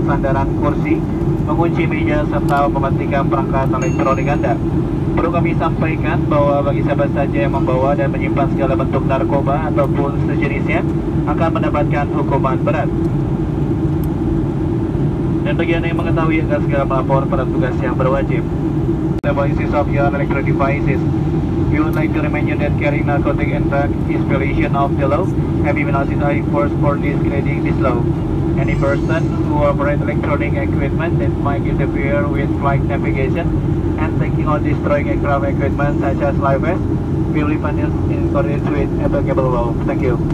sandaran kursi, mengunci meja, serta mematikan perangkat elektronik Anda. Perlu kami sampaikan bahwa bagi siapa saja yang membawa dan menyimpan segala bentuk narkoba ataupun sejenisnya akan mendapatkan hukuman berat. Dan bagi Anda yang mengetahui akan segera melapor pada tugas yang berwajib. Devices of your electronic devices. We would like to remind you that carrying narcotic and drug is violation of the law. Heavy penalties are enforced for discrediting this law. Any person who operates electronic equipment that might interfere with flight navigation and taking or destroying aircraft equipment such as life vests will be punished in accordance with applicable law. Thank you.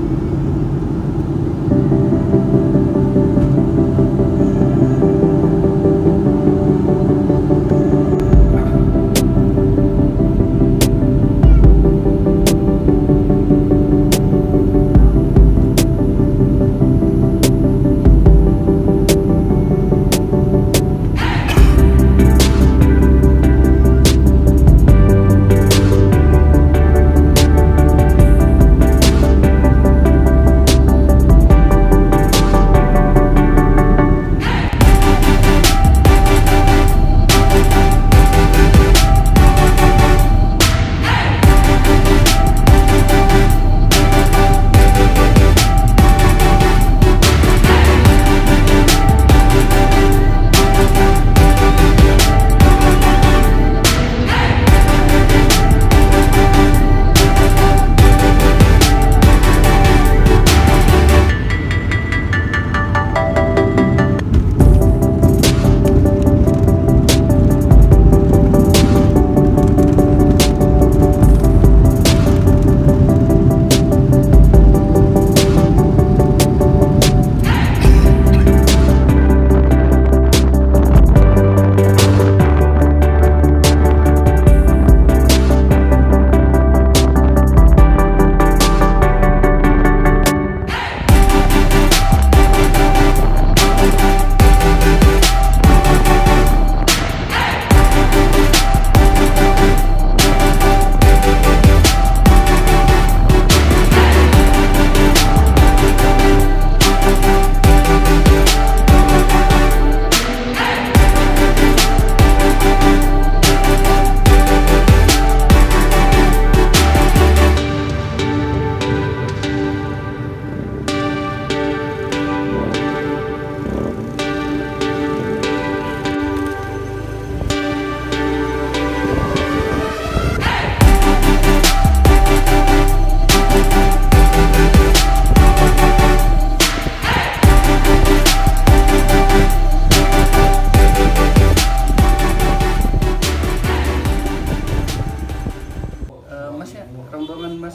Mas ya, rombongan Mas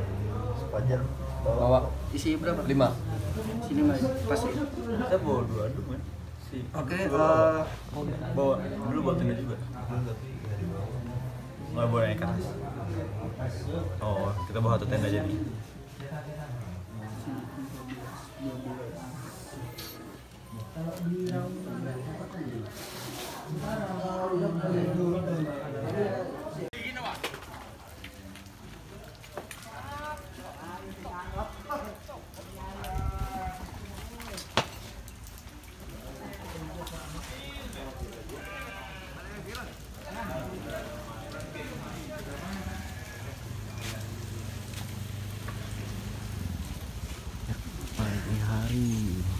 Fajar bawa isi berapa? 5. Isi 5 ya? Pas ya? Kita bawa 2 aduk kan? Oke, bawa dulu bawa tenda juga. Nggak bawa yang keras. Oh, kita bawa satu tenda jadi. Pagi hari,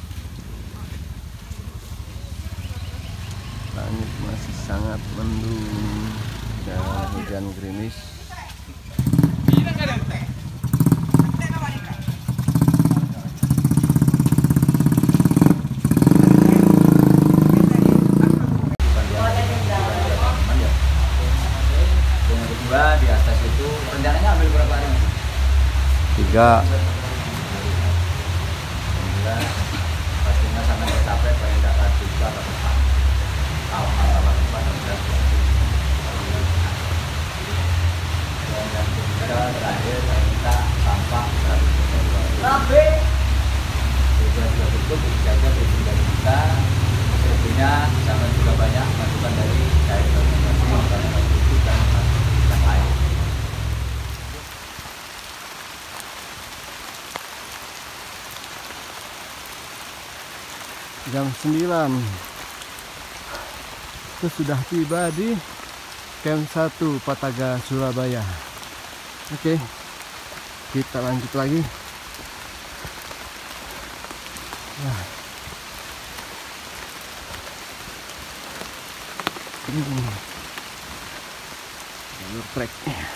langit masih sangat mendung dan hujan gerimis. Yang kedua di atas itu rencananya ambil berapa hari? 3. Pastinya sampai capek paling tidak lagi itu atau apa awal-awal dan yang ketiga terakhir saya minta sampah 100% tujuan juga cukup dijaga prinsip dari kita tentunya sama juga banyak masukan dari organisasi itu dan yang lain. jam 9. Itu sudah tiba di Camp 1 Pataga, Surabaya. Oke, kita lanjut lagi. Nah, ini jalur trek.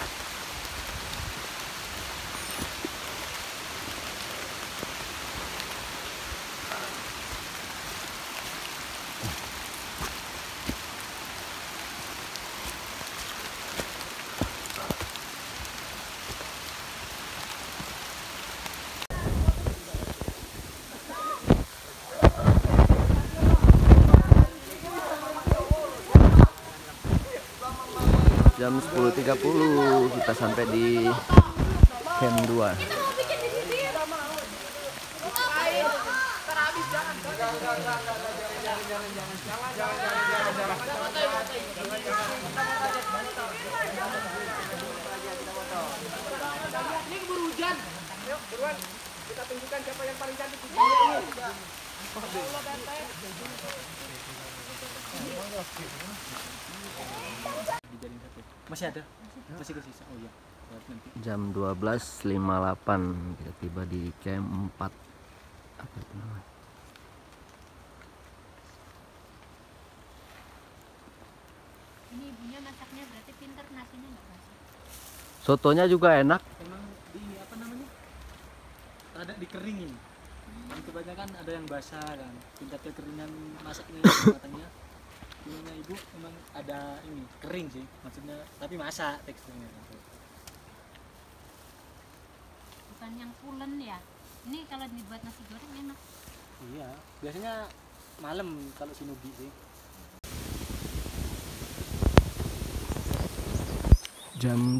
Jam 10.30 kita sampai di Camp 2. Ini keburu hujan. Ayo, buruan. Kita tunjukkan siapa yang paling cantik di dunia ini. Masih ada? Masih kesisa? Oh iya. Jam 12.58 kita tiba di Camp 4. Apa itu namanya? Ini ibunya masaknya berarti pinter, nasinya nggak basah. Sotonya juga enak. Emang di apa namanya? Ada dikeringin. Dan kebanyakan ada yang basah kan. Tingkat kekeringan masaknya matangnya. Ininya ibu emang ada ini kering sih, maksudnya tapi masak teksturnya. Bukan yang pulen ya. Ini kalau dibuat nasi goreng enak. Iya, biasanya malam kalau sinubi sih. Jam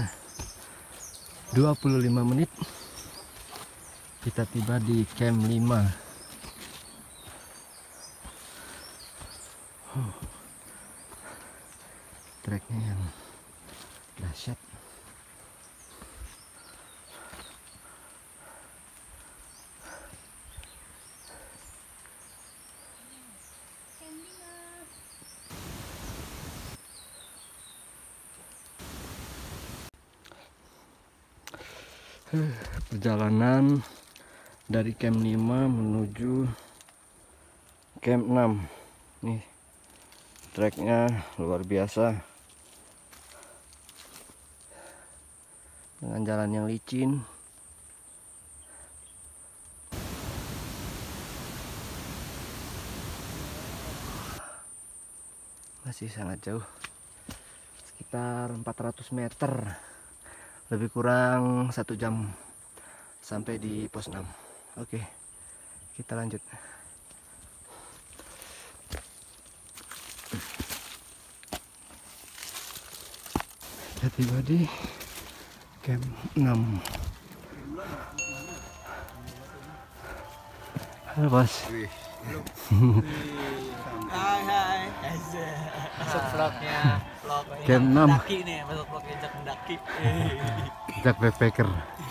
2.25 menit kita tiba di Camp 5. Treknya yang dahsyat. Perjalanan dari Camp 5 menuju Camp 6. Nih, treknya luar biasa dengan jalan yang licin. Masih sangat jauh, sekitar 400 meter, lebih kurang 1 jam sampai di pos 6. Oke, kita lanjut. Kita tiba di Camp 6. Halo bos. Hai. Masuk vlognya. Camp 6. Mendaki nih, masuk vlog jejak mendaki. Jejak backpacker.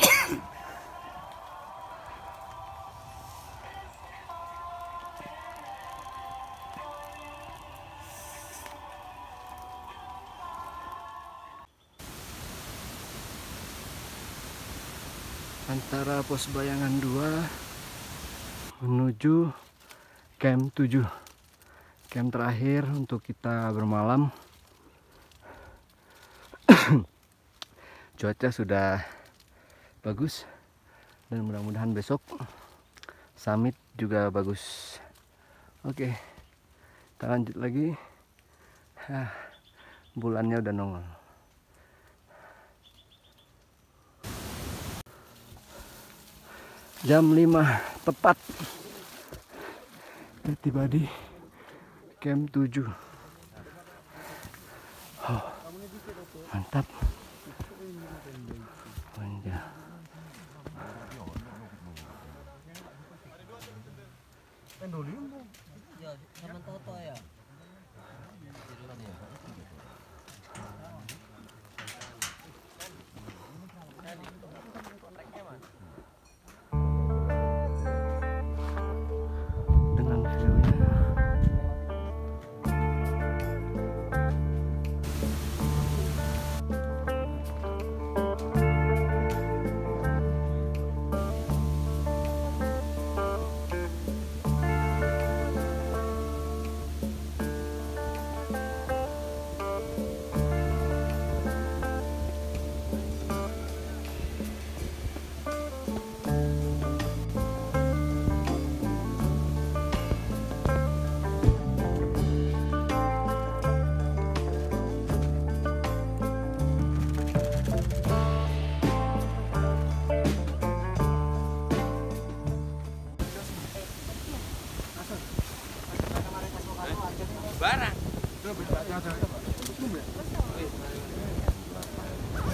Antara pos bayangan 2 menuju Camp 7, camp terakhir untuk kita bermalam. Cuaca sudah bagus dan mudah-mudahan besok summit juga bagus. Oke, kita lanjut lagi. Bulannya udah nongol. Jam 5 tepat kita tiba di Camp 7. Oh, mantap. Dengan view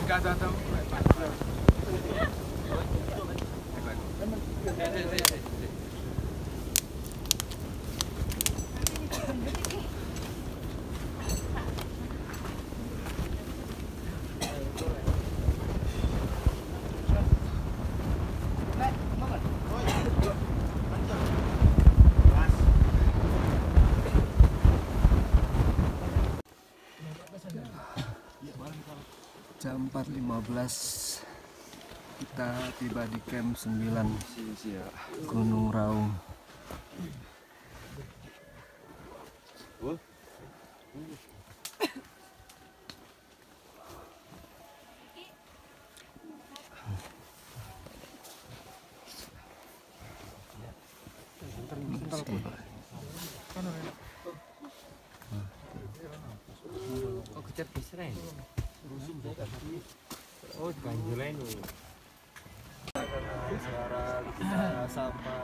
Jam 4.15 kita tiba di camp 9 Gunung Raung. Oh, ganjulan ini. Sekarang kita sampai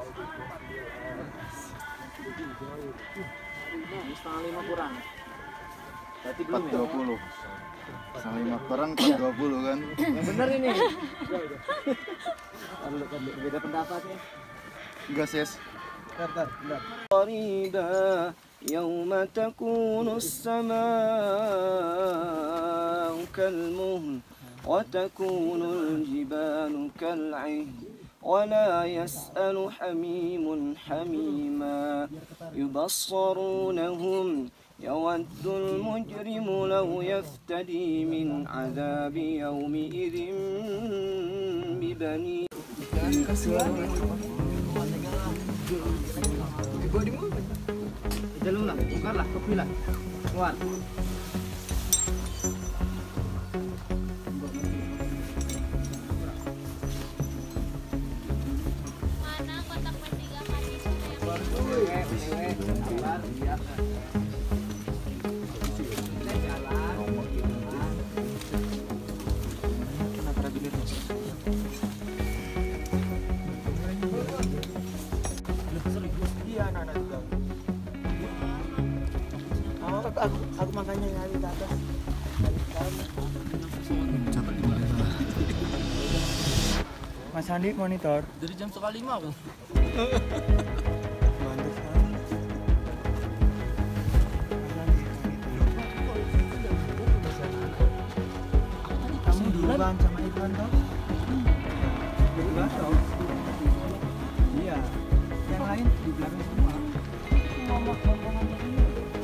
di setengah 5 kurang. Berarti belum 4.20. Setengah 5 kurang 4.20 kan? Yang benar ini. Beda pendapat ya. Enggak, Ses. قريبا يوم تكون السماء كالمهل وتكون الجبال كالعهن ولا يسأل حميم حميما يبصرونهم يود المجرم لو يفتدي من عذاب يومئذ ببنيه. Dalam lah, bukan lah, kopi lah, keluar. Mana kotak bertiga kali itu yang aku makanya nyari ke atas. Mas Andi monitor. Dari jam 1:05 aku. Mantap sekali. Kamu duluan sama Irfan toh? Duluan toh? Iya. Yang lain di belakang semua. Ngomong-ngomong aja dulu.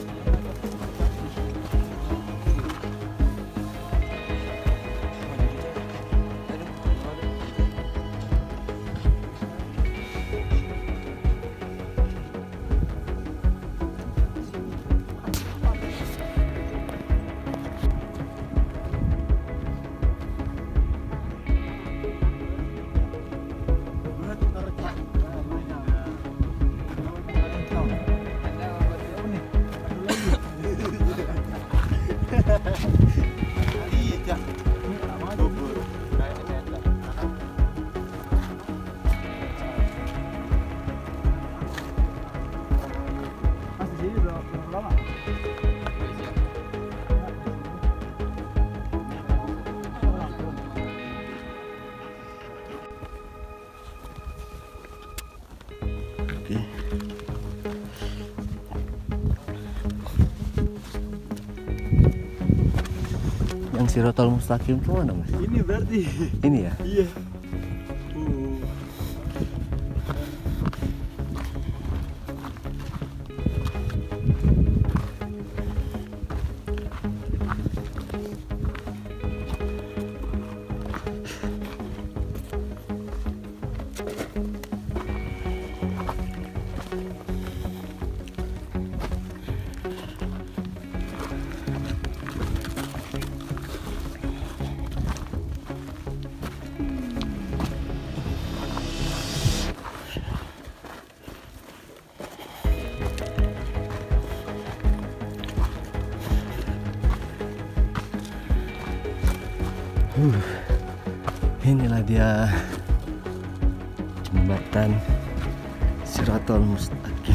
Yang Sirotol Mustaqim itu mana, Mas? Ini berarti. Ini ya? Iya. Inilah dia jembatan Sirotol Mustaqim.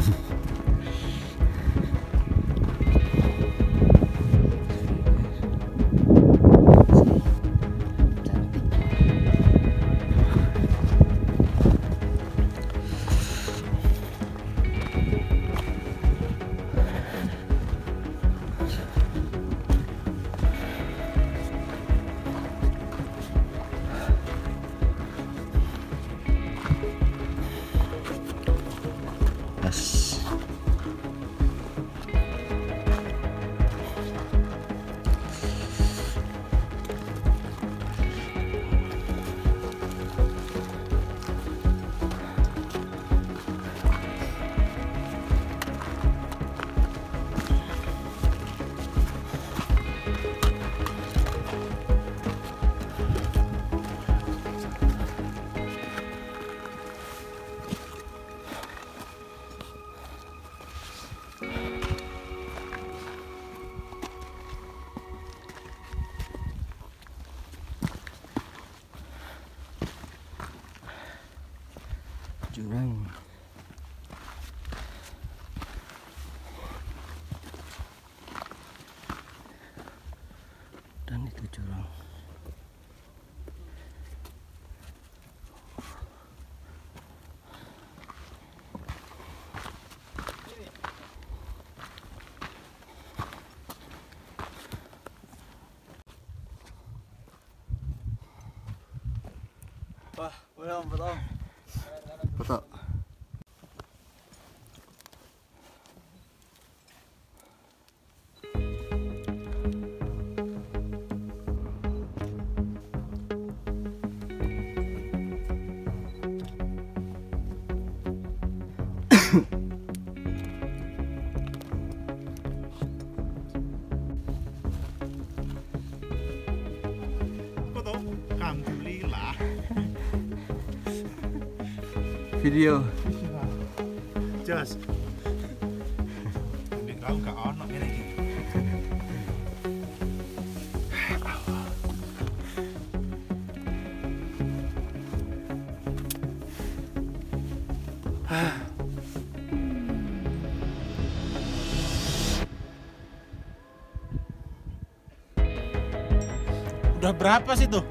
jurang. Dan itu jurang. Wah, belum. Foto. Video. Jos. Ini kau gak ono ngene iki. Udah berapa sih tuh?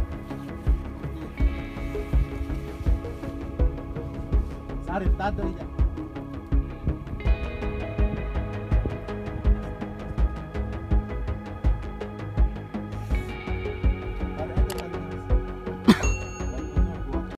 Sarip tado ya.